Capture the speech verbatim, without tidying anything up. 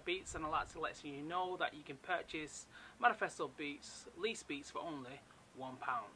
Beats, and I'd like to let you know that you can purchase Manifesto Beats, lease beats for only one pound.